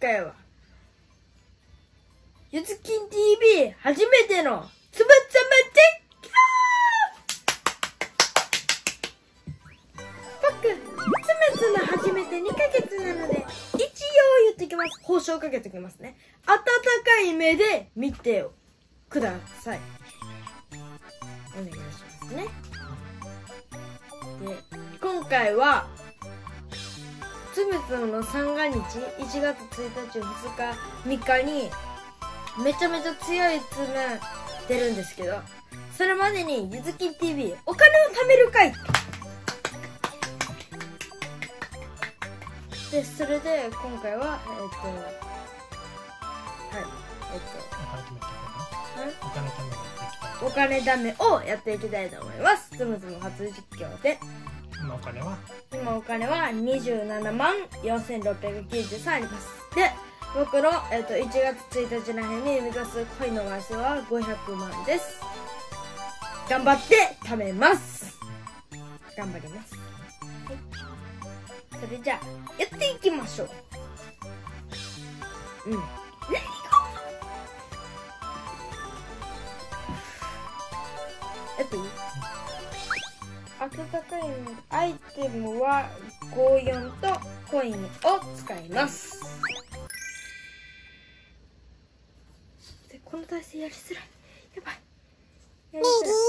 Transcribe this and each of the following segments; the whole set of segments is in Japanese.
回はゆずきん TV 初めてのつぶつぶ実況。僕つむつむ初めて2ヶ月なので一応言ってきます。報酬かけてきますね。温かい目で見てください。お願いしますね。で、今回はつむつむの三が日1月1日2日3日にめちゃめちゃ強いつむ出るんですけど、それまでにゆずきん TV お金を貯める会で、それで今回はお金貯めをやっていきたいと思います。つむつむ初実況で今お金は27万4693あります。で、僕の、1月1日らへんに目指す恋の枚数は500万です。頑張って貯めます。頑張ります。はい、それじゃあやっていきましょう。レディーゴー。やっていい？温かいアイテムは54とコインを使います。で、この体勢やりづらい。やばい。やりづらい。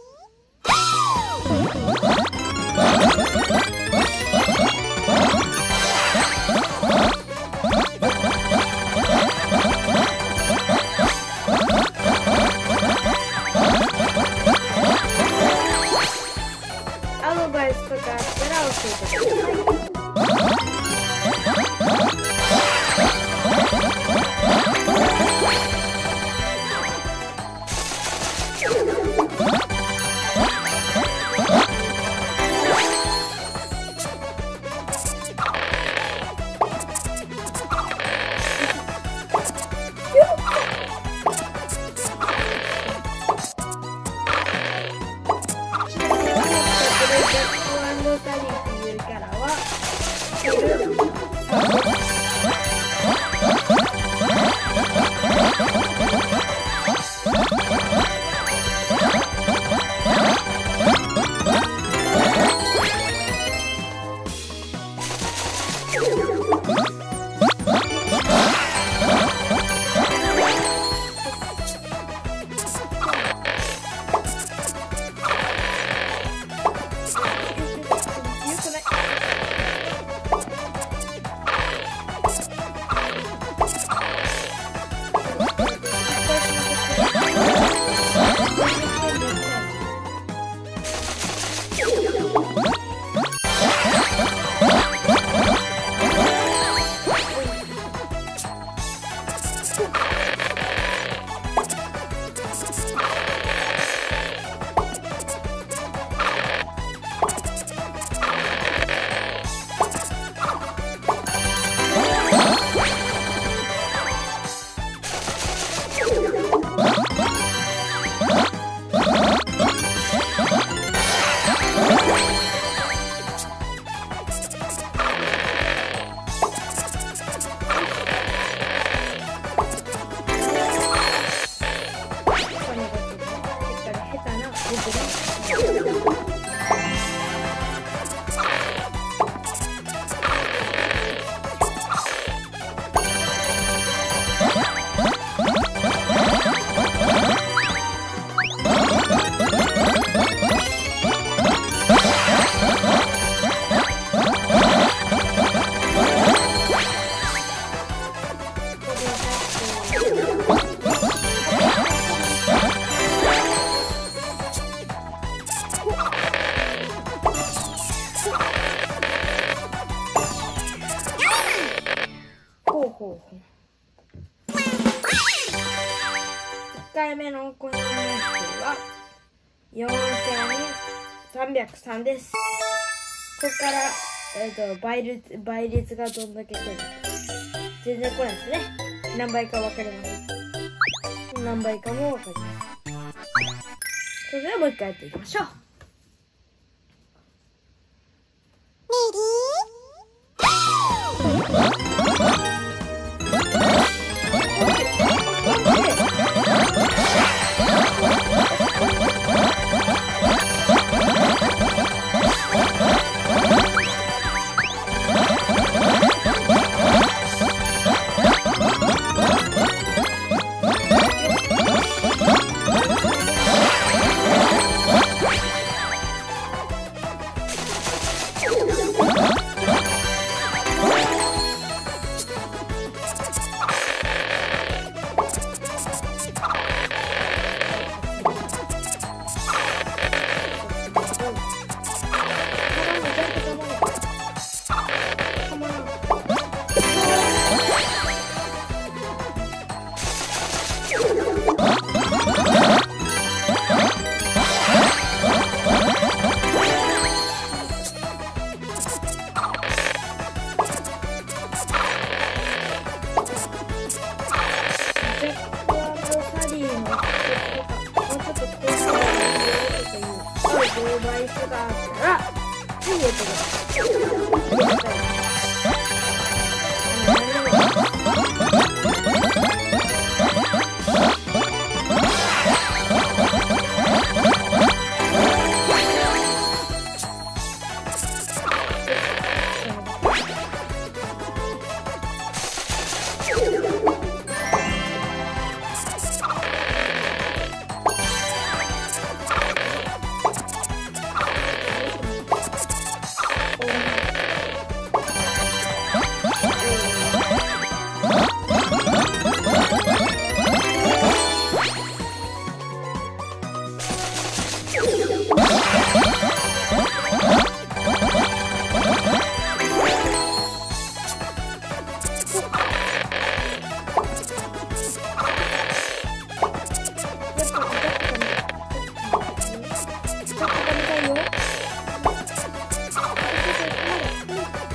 アドバイスとかあったら教えてください。1回目のコイン枚数は4303です。ここから、倍率がどんだけ来るか全然来ないですね。何倍か分かりません。何倍かも分かります。それではもう一回やっていきましょう。レディー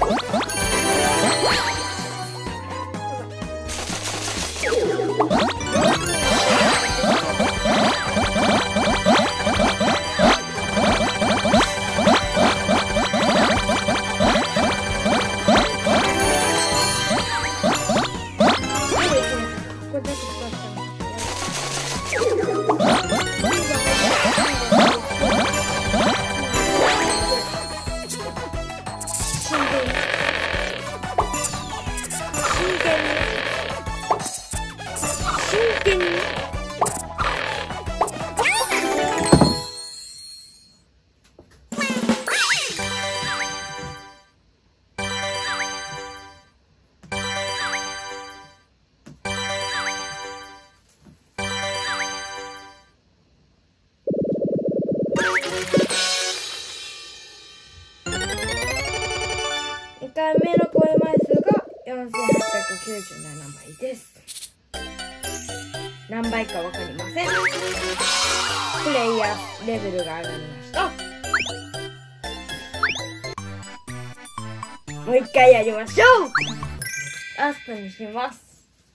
2回目の声枚数が4897枚です。何倍かわかりません。プレイヤーレベルが上がりました。もう一回やりましょう。ラストにします。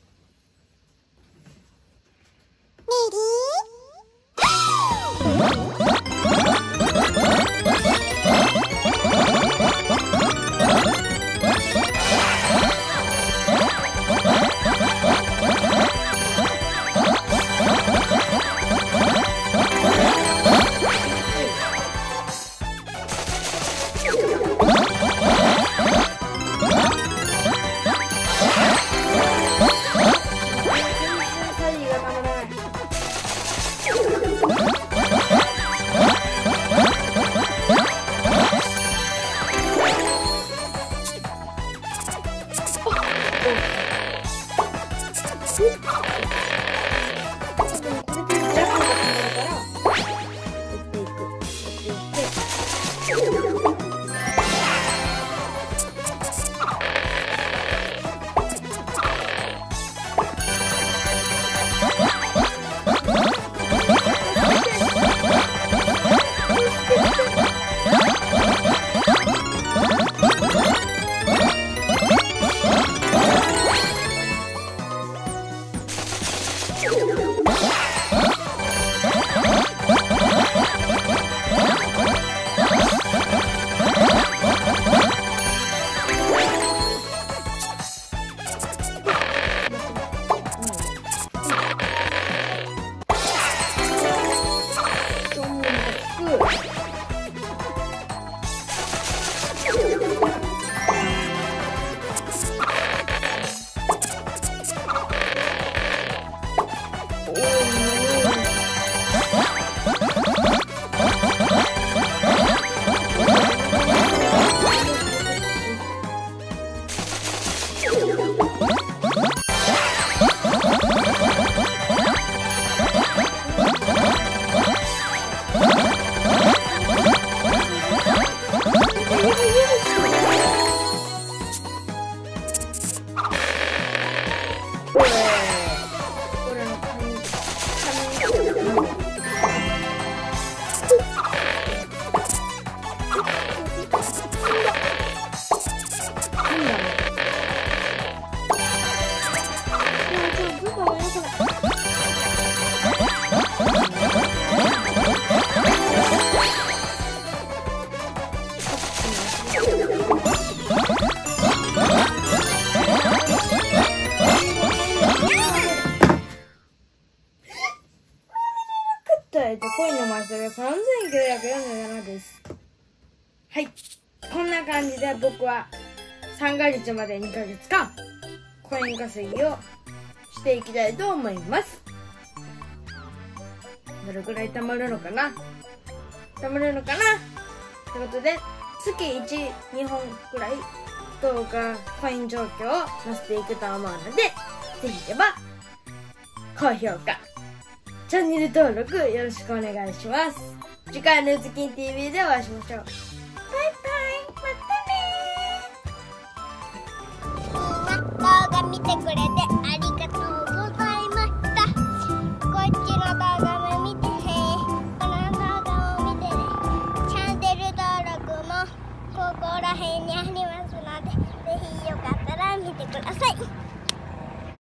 コインの枚数が3947です。はい。こんな感じで僕は3ヶ月まで2ヶ月間コイン稼ぎをしていきたいと思います。どれくらい貯まるのかなってことで、月1、2本くらい動画、コイン状況を載せていくと思うので、ぜひでは高評価、チャンネル登録よろしくお願いします。次回のズキン TV でお会いしましょう。バイバイ、またねー。動画見てくれてありがとうございました。こっちの動画も見てね。この動画も見てね。チャンネル登録もここら辺にありますのでよかったら見てください。